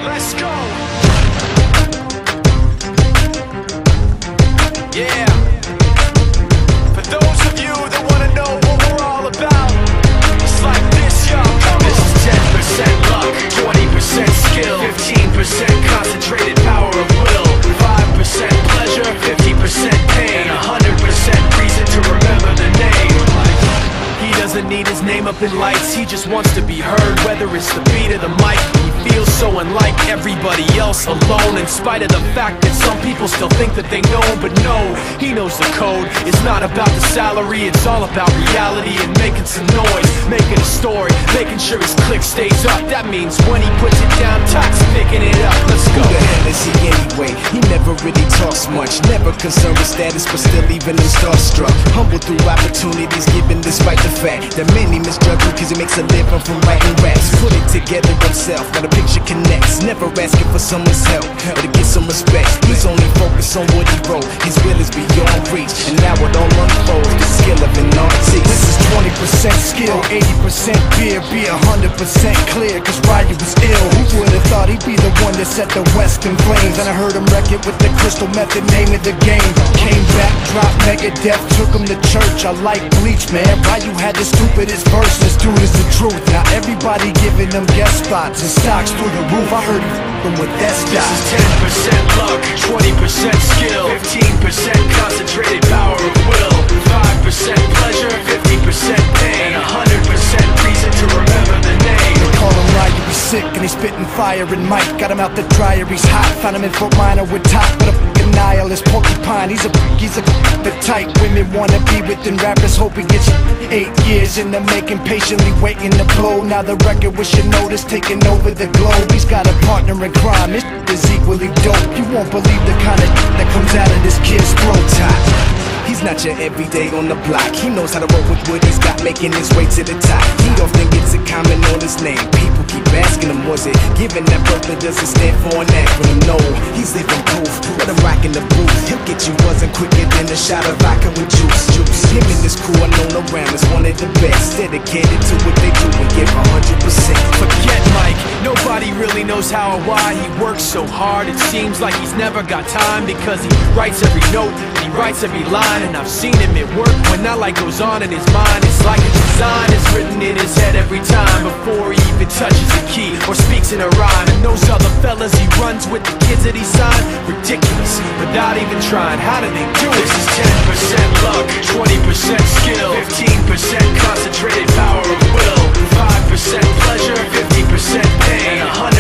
Let's go. Yeah. For those of you that wanna know what we're all about, it's like this, y'all. This is 10% luck, 20% skill, 15% concentrated power of will, 5% pleasure, 50% pain, and 100% reason to remember the name. He doesn't need his name up in lights, he just wants to be heard, whether it's the beat of the mic. He feels so unlike everybody else, alone, in spite of the fact that some people still think that they know him. But no, he knows the code. It's not about the salary, it's all about reality and making some noise, making a story, making sure his click stays up. That means when he puts it down, Tox picking it up. Let's go. Who the hell is he anyway? He never really talks much, never concerned with status, but still leaving him starstruck. Humble through opportunities given despite the fact that many misjudge him cause he makes a living from writing raps. Put it together himself, got a picture connects, never asking for someone's help or to get some respect. He's only focused on what he wrote, his will is beyond reach, and now it all unfolds, the skill of an artist. This is 20% skill, 80% beer, be 100% clear, cause Ryu was ill. Who would've thought he'd be the one that set the West in flames? And I heard him wreck it with the Crystal Method, name of the game. Came back, dropped Megadeth, took him to church. I like Bleach, man, Ryu had the stupidest verse, this dude is the truth. Now everybody giving them guest spots and stocks through the roof. I heard him with that stock. This is 10% luck, 20% skill, 15% concentrated power of will, 5% pleasure, 50% pain, and 100% reason to remember the name. They call him Ryu, he's sick and he's spitting fire and Mike got him out the dryer, he's hot. Found him in Fort Minor with top, but a fucking nihilist porcupine. He's a the type women wanna be with, and rappers hope he gets 8 years in the making, patiently waiting to blow. Now the record with your notice taking over the globe. He's got a partner in crime, his is equally dope. You won't believe the kind of that comes out of this kid's throat. Top. He's not your everyday on the block. He knows how to work with what he's got, making his way to the top. He often gets a comment on his name. People keep asking him, was it given that Berkeley doesn't stand for an acronym? No, he's living proof. Let him rock in the booth. He'll get you buzzing quicker than a shot of vodka with juice. Him and this crew are known around as one of the best, dedicated to what they do and give 100%. Forget Mike, nobody really knows how or why he works so hard. It seems like he's never got time, because he writes every note and he writes every line. And I've seen him at work when that light goes on in his mind. It's like a design is written in his head every time, before he even touches a key or speaks in a rhyme. And those other fellas he runs with, the kids that he signed, ridiculous, without even trying. How do they do it? This is 10% luck, 20% skill, 15% concentrated power of will, 5% pleasure, 50% pain, and 100%